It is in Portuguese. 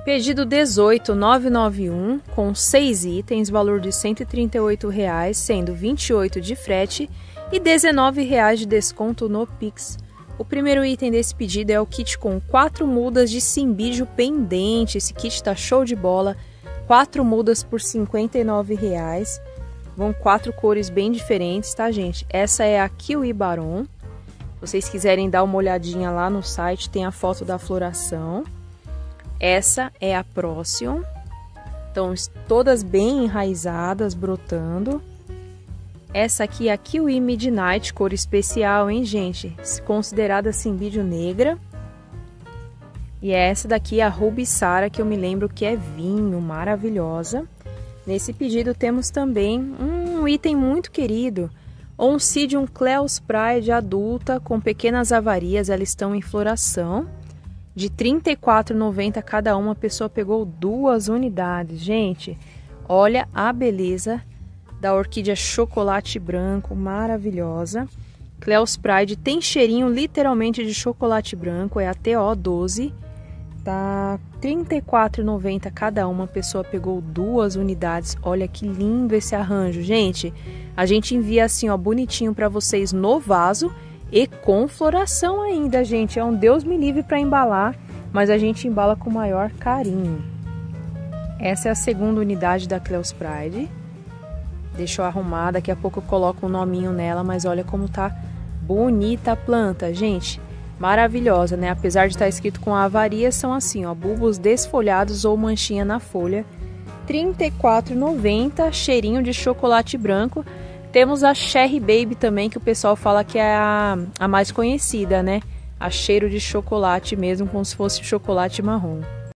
Pedido 18.991 com 6 itens, valor de R$ 138,00, sendo R$ 28,00 de frete e R$ 19,00 de desconto no Pix. O primeiro item desse pedido é o kit com 4 mudas de cimbídio pendente. Esse kit tá show de bola. 4 mudas por R$ 59,00. Vão 4 cores bem diferentes, tá, gente? Essa é a Kiwi Baron. Se vocês quiserem dar uma olhadinha lá no site, tem a foto da floração. Essa é a Procyon. Então, todas bem enraizadas, brotando. Essa aqui é a Kiwi Midnight, cor especial, hein, gente? Considerada cimbídio negra. E essa daqui é a Ruby Sara, que eu me lembro que é vinho, maravilhosa. Nesse pedido temos também um item muito querido. Oncidium Cleos Pride adulta, com pequenas avarias, elas estão em floração. De R$ 34,90 cada uma, a pessoa pegou 2 unidades. Gente, olha a beleza da orquídea chocolate branco, maravilhosa. Cleos Pride tem cheirinho literalmente de chocolate branco, é a TO12. Tá R$ 34,90 cada uma, a pessoa pegou 2 unidades. Olha que lindo esse arranjo, gente. A gente envia assim, ó, bonitinho para vocês no vaso. E com floração ainda, gente. É um Deus me livre para embalar, mas a gente embala com o maior carinho. Essa é a segunda unidade da Cleos Pride. Deixa eu arrumar, daqui a pouco eu coloco um nominho nela, mas olha como tá bonita a planta, gente. Maravilhosa, né? Apesar de estar escrito com avaria, são assim, ó, bulbos desfolhados ou manchinha na folha. R$ 34,90, cheirinho de chocolate branco. Temos a Cherry Baby também, que o pessoal fala que é a mais conhecida, né? A cheiro de chocolate mesmo, como se fosse chocolate marrom.